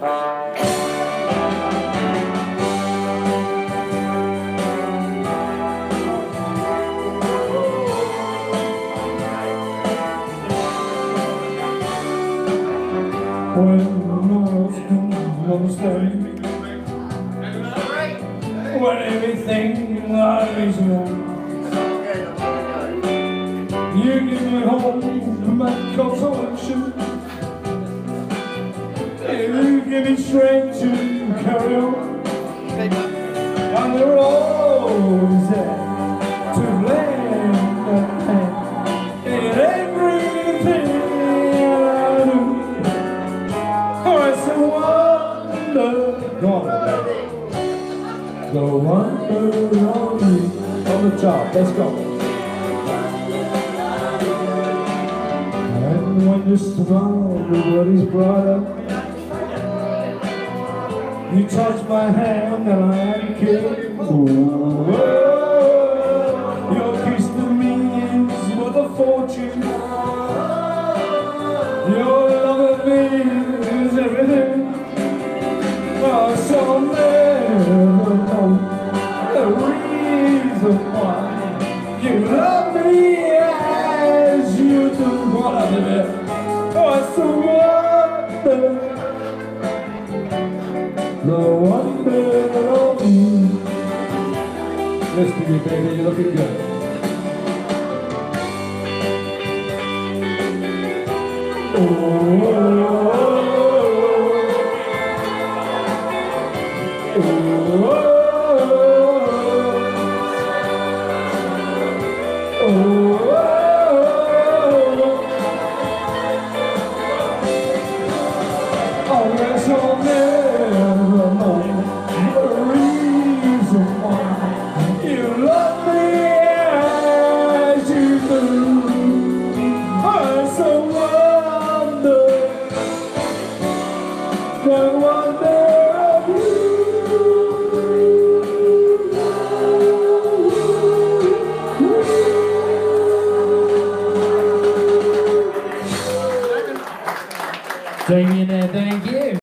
When tomorrow's stay, when everything lies wrong, you give me home my consolation. You give me strength to carry on, and the road is there to blame in everything I do. Oh, it's a wonder, the wonder on me. On the top, let's go. And when you smile, everybody's brought up. You touch my hand and I am killed. Ooh, your kiss to me is worth a fortune. Your love of me is everything. Oh, so I'll never know the reason why you love me as you do. What I live. Oh, it's a wonder. The wonder of you. Listen to me, baby, you're looking good. Oh, oh, oh, oh, oh, oh, yes, I'll never know the reason why you love me as you do. It's a wonder, the wonder of you. Damien there, thank you.